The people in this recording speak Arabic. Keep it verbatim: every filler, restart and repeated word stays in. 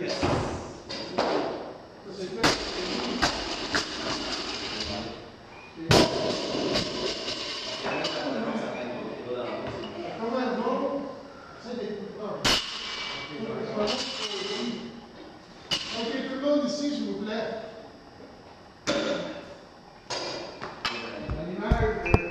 Ok, tout le monde ici, s'il vous plaît.